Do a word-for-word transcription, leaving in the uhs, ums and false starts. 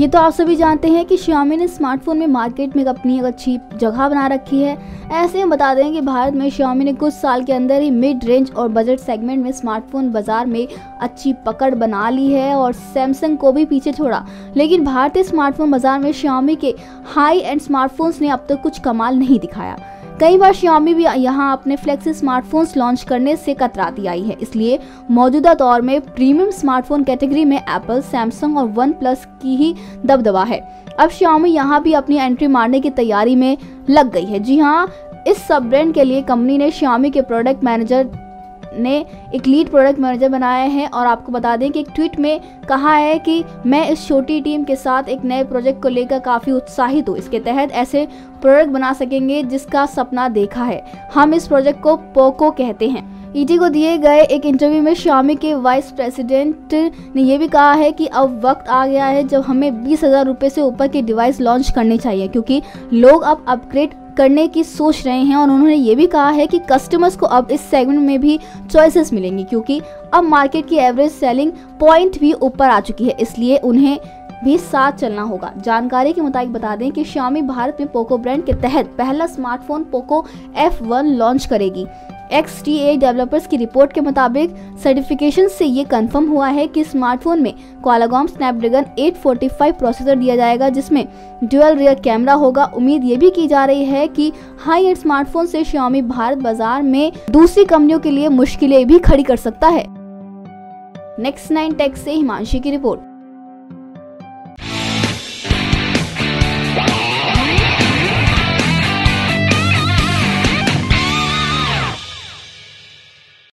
ये तो आप सभी जानते हैं कि Xiaomi ने स्मार्टफोन में मार्केट में अपनी एक अच्छी जगह बना रखी है। ऐसे में बता दें कि भारत में Xiaomi ने कुछ साल के अंदर ही मिड रेंज और बजट सेगमेंट में स्मार्टफोन बाजार में अच्छी पकड़ बना ली है और सैमसंग को भी पीछे छोड़ा। लेकिन भारतीय स्मार्टफोन बाजार में Xiaomi के हाई एंड स्मार्टफोन्स ने अब तक कुछ कमाल नहीं दिखाया। कई बार Xiaomi भी यहाँ अपने फ्लैगशिप स्मार्टफोन्स लॉन्च करने से कतराती आई है। इसलिए मौजूदा दौर में प्रीमियम स्मार्टफोन कैटेगरी में एप्पल, सैमसंग और वन प्लस की ही दबदबा है। अब Xiaomi यहाँ भी अपनी एंट्री मारने की तैयारी में लग गई है। जी हाँ, इस सब ब्रांड के लिए कंपनी ने Xiaomi के प्रोडक्ट मैनेजर ने एक लीड प्रोडक्ट मैनेजर बनाया है और आपको बता दें कि एक ट्वीट में कहा है कि मैं इस छोटी टीम के साथ एक नए प्रोजेक्ट को लेकर काफ़ी उत्साहित हूँ। इसके तहत ऐसे प्रोडक्ट बना सकेंगे जिसका सपना देखा है। हम इस प्रोजेक्ट को पोको कहते हैं। ईटी को दिए गए एक इंटरव्यू में Xiaomi के वाइस प्रेसिडेंट ने यह भी कहा है कि अब वक्त आ गया है जब हमें बीस हज़ार रुपये से ऊपर के डिवाइस लॉन्च करने चाहिए, क्योंकि लोग अब अपग्रेड करने की सोच रहे हैं। और उन्होंने ये भी कहा है कि कस्टमर्स को अब इस सेगमेंट में भी चॉइसेस मिलेंगी, क्योंकि अब मार्केट की एवरेज सेलिंग पॉइंट भी ऊपर आ चुकी है, इसलिए उन्हें भी साथ चलना होगा। जानकारी के मुताबिक बता दें कि Xiaomi भारत में पोको ब्रांड के तहत पहला smartphone Poco F one launch करेगी। एक्स टी ए डेवलपर्स की रिपोर्ट के मुताबिक सर्टिफिकेशन से ये कंफर्म हुआ है कि स्मार्टफोन में Qualcomm Snapdragon eight forty five processor दिया जाएगा, जिसमें ड्यूअल रियर कैमरा होगा। उम्मीद ये भी की जा रही है कि हाई एंड स्मार्टफोन से Xiaomi भारत बाजार में दूसरी कंपनियों के लिए मुश्किलें भी खड़ी कर सकता है। नेक्स्ट नाइन टेक से हिमांशी की रिपोर्ट।